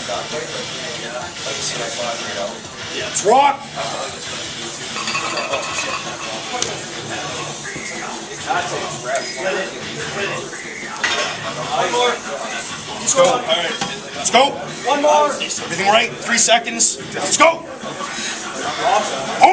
Let's rock! One more. Let's go. All right. Let's go. One more. Everything right? 3 seconds. Let's go.